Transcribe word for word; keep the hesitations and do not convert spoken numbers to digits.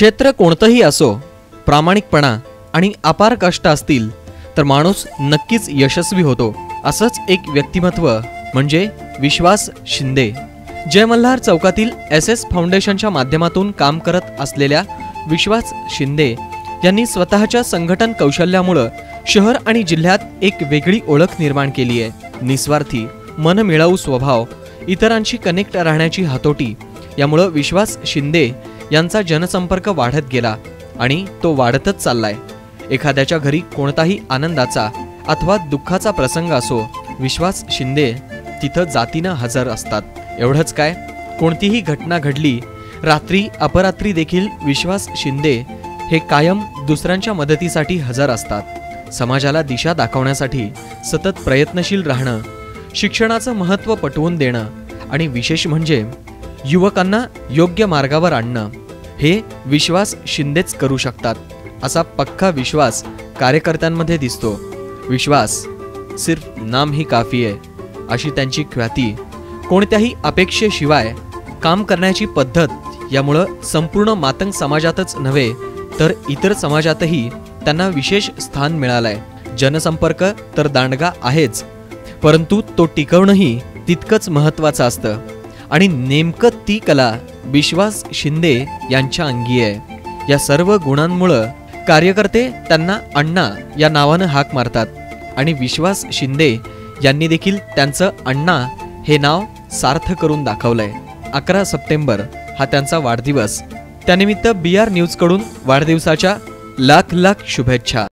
क्षेत्र कोणतंही असो, प्रामाणिकपणा आणि अपार कष्ट असतील तर माणूस नक्कीच यशस्वी होतो। असंच एक व्यक्तिमत्व म्हणजे विश्वास शिंदे। जय मल्हार चौकातील एस एस फाउंडेशनच्या माध्यमातून काम करत असलेल्या विश्वास शिंदे यांनी स्वतःच्या संघटन कौशल्यामुळे शहर आणि जिल्ह्यात एक वेगळी ओळख निर्माण केली आहे। निस्वार्थी, मनमिळाऊ स्वभाव, इतरांशी कनेक्ट राहण्याची हातोटी यामुळे विश्वास शिंदे यांचा जनसंपर्क वाढत गेला आणि तो वाढतच चाललाय। एखाद्याच्या घरी कोणताही आनंदाचा अथवा दुःखाचा प्रसंग असो, विश्वास शिंदे तिथं जातीनं हजर असतात। एवढंच काय, कोणतीही घटना घडली, रात्री अपरात्री देखील विश्वास शिंदे हे कायम दुसऱ्यांच्या मदतीसाठी हजर असतात। समाजाला दिशा दाखवण्यासाठी सतत प्रयत्नशील राहणं, शिक्षणाचं महत्त्व पटवून देणं आणि विशेष म्हणजे युवकांना योग्य मार्गावर आणणं हे विश्वास शिंदेच करू शकतात, असा पक्का विश्वास कार्यकर्त्यांमध्ये दिसतो। विश्वास सिर्फ नाम ही काफी आहे अशी त्यांची ख्याती, कोणत्याही अपेक्षेशिवाय काम करण्याची पद्धत यामुळे संपूर्ण मातंग समाजातच नव्हे तर इतर समाजातही त्यांना विशेष स्थान मिळालंय। जनसंपर्क तर दांडगा आहेच, परंतु तो टिकवणंही तितकंच महत्त्वाचं असतं आणि नेमकं ती कला विश्वास शिंदे यांच्या अंगी आहे। या सर्व गुणांमुळे कार्यकर्ते त्यांना अण्णा या नावानं हाक मारतात आणि विश्वास शिंदे यांनी देखील त्यांचं अण्णा हे नाव सार्थ करून दाखवलंय। अकरा सप्टेंबर हा त्यांचा वाढदिवस, त्यानिमित्त बी आर न्यूज कडून वाढदिवसाच्या लाख लाख शुभेच्छा।